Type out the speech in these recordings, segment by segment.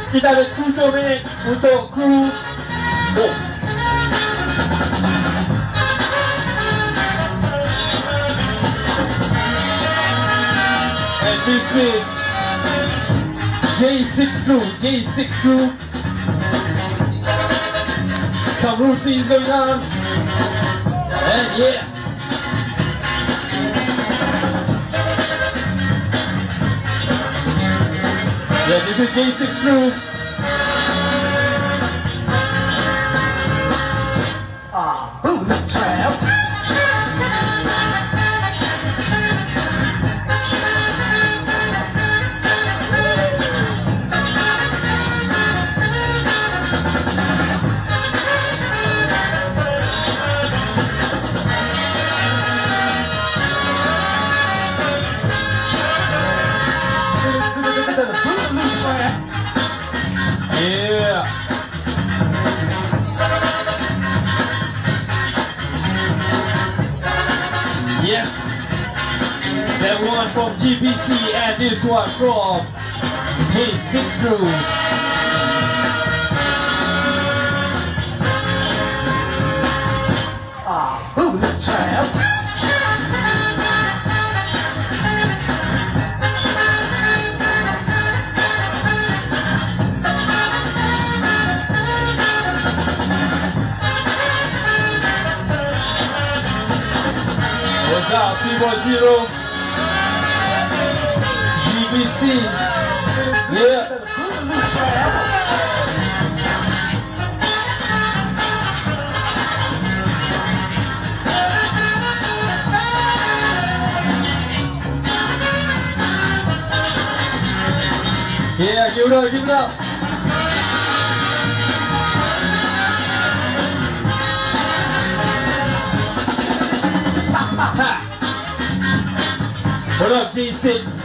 Kita ada 7 minit untuk kru. Oh. And this is J6 crew. Some routines going on. And yeah. Yeah, this is J6 crew. Who's the tramp? Yeah. Yes. That one from GBC and this one from J6 crew. Who's the tramp? What's up, P10? GBC. Yeah. Yeah, give it up, give it up. Ha. What up, J6?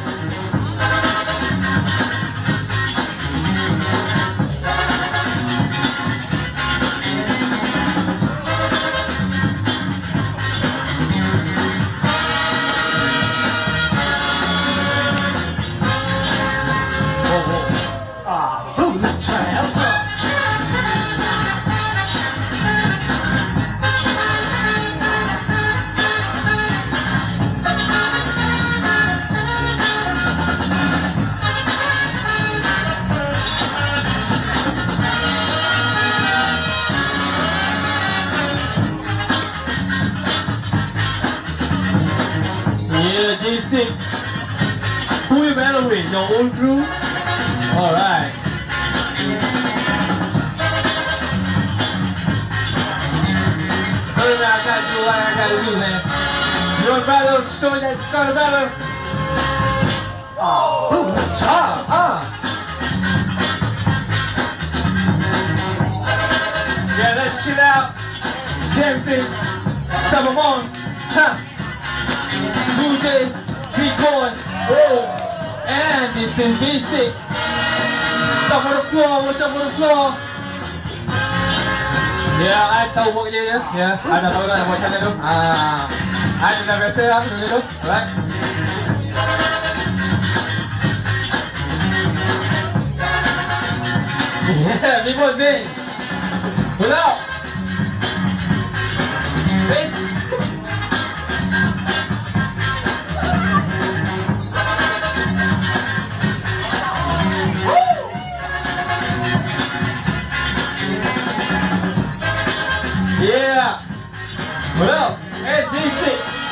Who's the tramp? Yeah, J6. Who you battle with? Your old crew? Alright. Sorry man, I gotta do what I gotta do, man. You wanna battle? Show me that you gotta battle. Who's the tramp? Yeah, let's chill out. Jameson, Sabamon, Blue Jay, P-Corn, and it's in J6. Top of the floor, what's up on the floor? Yeah, I tahu buat dia ya. Ya, ada tahu dah buat macam tu. Ada dah biasa lah dulu tu. Alright. Yeah, big one thing. Pull out. Hey. Yeah. What up? Hey, J6.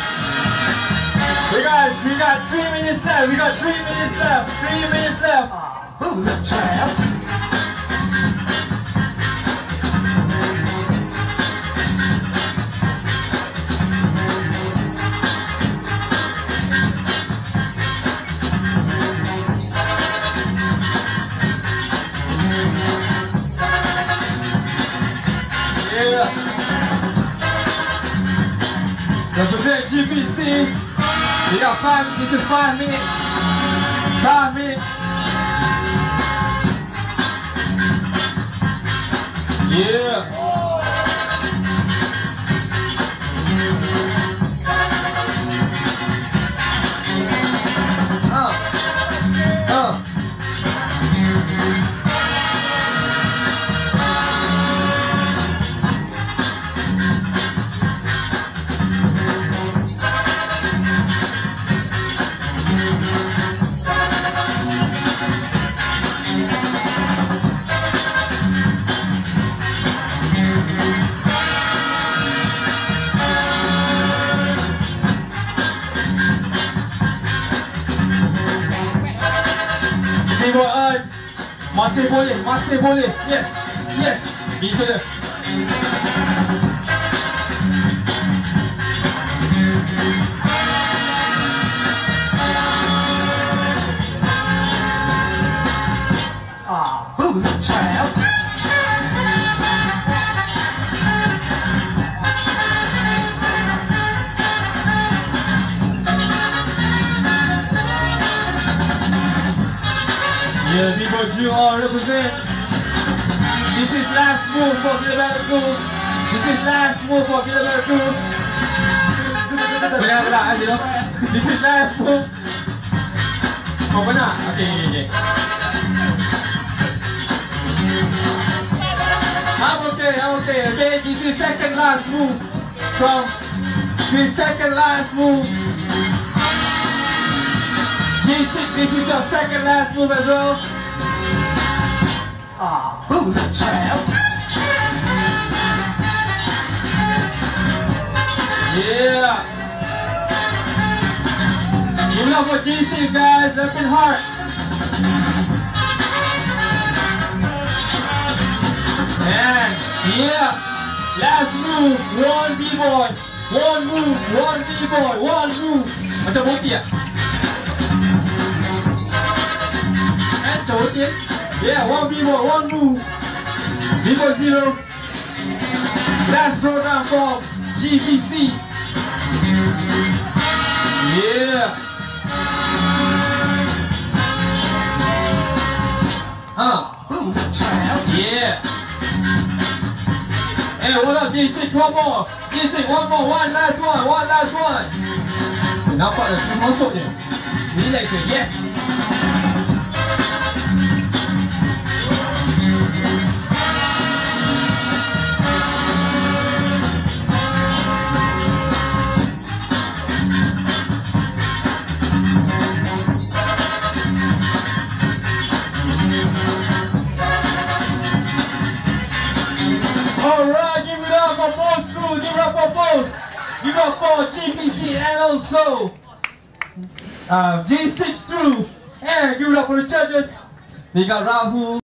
We got 3 minutes left. We got 3 minutes left. 3 minutes left. Who's the tramp? Yeah. Represent GBC. We got 5. This is 5 minutes. 5 minutes. Yeah. Masih boleh. Yes. Itu dia. Bullet trap. Yeah, people Drew all represent. This is last move for Get a Better Groove. Benar aja dong. This is last move. Oh benar? Okay. I'm okay. This is second last move. G6, this is your second last move as well. Bullet trap. Yeah. Give it up for G6, guys. Up in heart. And yeah, last move, one B-boy. One move. Macam boti ya? Yeah, one B-boy, one move. B-boy 0. Last program from GBC. Yeah. Yeah. Hey, what up, G6? One more. One last one. Nampak dah, terus masuk je. Relax je, yes. Alright, give it up for both crew, give it up for GPC and also G6 crew, and give it up for the judges. We got Rahul.